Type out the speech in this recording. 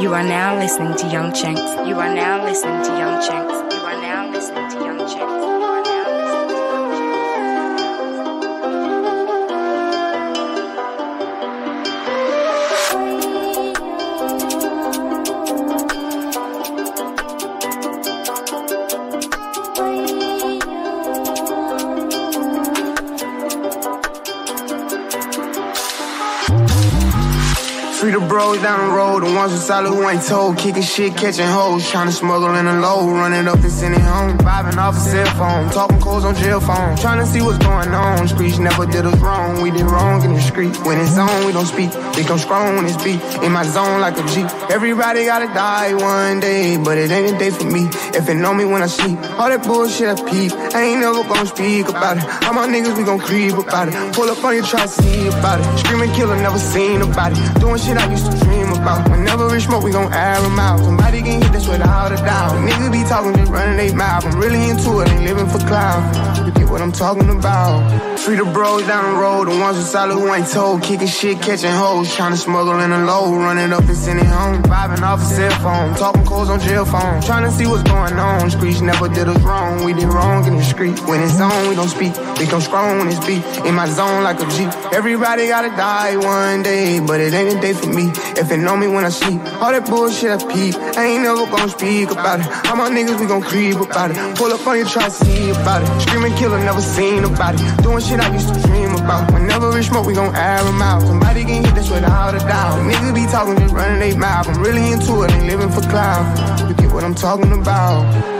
You are now listening to Young Chinks. You are now listening to Young Chinks. You are now listening to Young Chinks. Free the bros down the road, the ones who solid who ain't told. Kicking shit, catching hoes, trying to smuggle in a load. Run it up and send it home, vibing off a cell phone. Talking calls on jail phone, trying to see what's going on. Streets never did us wrong, we did wrong in the street. When it's on, we don't speak, we come strong when it's beat. In my zone like a G. Everybody gotta die one day, but it ain't a day for me. If it know me when I sleep, all that bullshit I peep, I ain't never gonna speak about it. All my niggas, we gon' creep about it. Pull up on you, try to see about it. Screaming killer, never seen about it. Doing shit I used to dream about. Whenever we smoke, we gon' air them out. Somebody get hit, that's without a doubt. Niggas be talking, just running they mouth. I'm really into it, ain't living for clout. You get what I'm talking about. Free the bros down the road, the ones who solid who ain't told. Kicking shit, catching hoes, trying to smuggle in a load. Run it up and send it home, vibing off a cell phone. Talking calls on jail phone, trying to see what's going on. Streets never did us wrong, we did wrong in the street. When it's on, we don't speak, we come strong when it's beat. In my zone like a G. Everybody gotta die one day, but it ain't a day for me. If it know me when I sleep, all that bullshit I peep, I ain't never gonna speak about it. All my niggas, we gon' creep about it. Pull up on you, try to see about it. Screaming killer, never seen about it. Doing shit I used to dream about. Whenever we smoke, we gon' air them out. Somebody get hit, that's without a doubt. Niggas be talking, just running they mouth. I'm really into it, ain't living for clout. You get what I'm talking about.